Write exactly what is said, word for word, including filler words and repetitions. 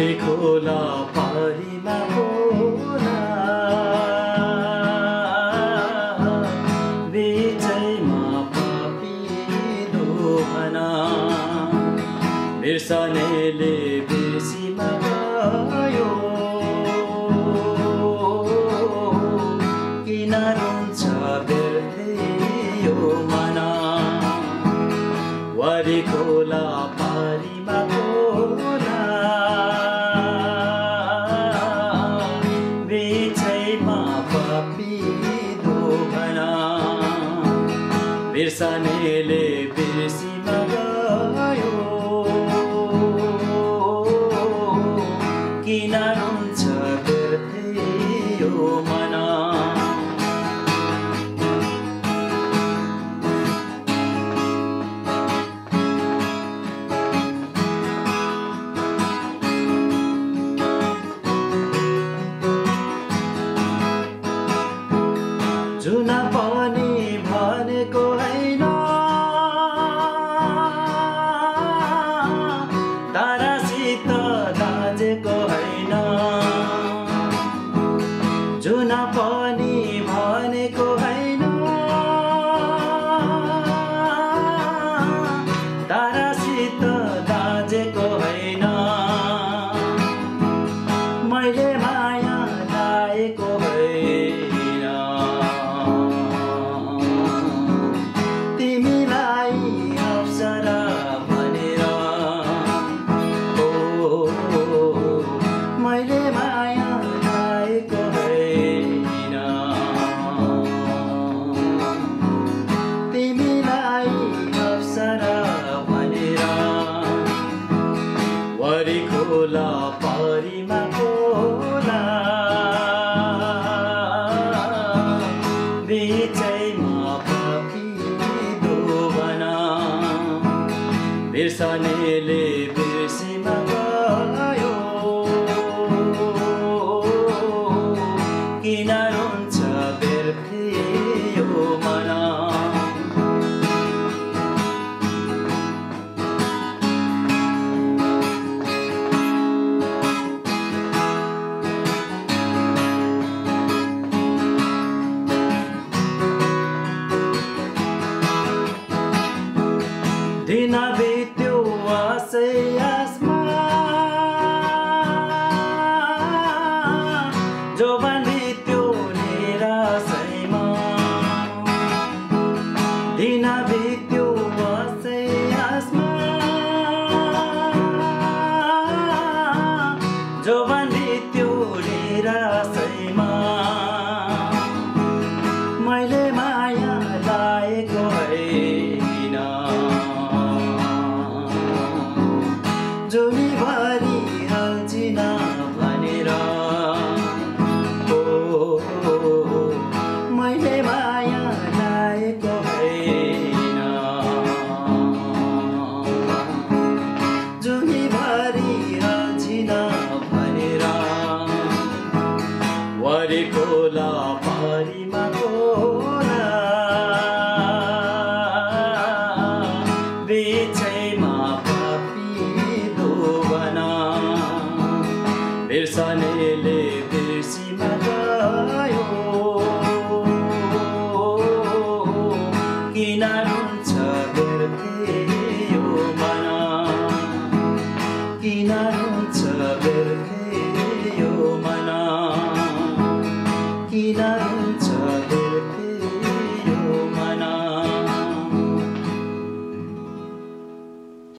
worry खोला पारीमा खोला बिचैमा पापिलो भना बिर्सनेले बिर्सीमा गयो किन रुन्छ व्यर्थै यो मना वरी खोला पारीमा खोला बिचैमा पापिलो भना बिर्सनेले बिर्सीमा गयो किन रुन्छ व्यर्थै यो मना जुन पनि भनेको हैन तारासित दाजेको हैन जुन पनि भनेको हैन तारासित दाजेको हैन मैले माया लाएको हैन मैले माया लाएको हैन तिमीलाई अप्सरा भनेर वरी खोला पारीमा खोला बिचैमा पापिलो भना बिर्सनेले बिर्सीमा गयो किन रुन्छ व्यर्थै यो मना दिन बित्यो आशै आसमा जोबान बित्यो निराशैमा दिन बित्यो आशै आसमा जोबान बित्यो निराशैमा मैले माया लाएको हैन जुनीभरि हल्चिन भनेर मैले माया लाएको हैन जुनीभरि हल्चिन भनेर वरी खोला पारीमा खोला बिचैमा बिर्सनेले बिर्सीमा गयो किन रुन्छ व्यर्थै यो मना किन रुन्छ व्यर्थै यो मना किन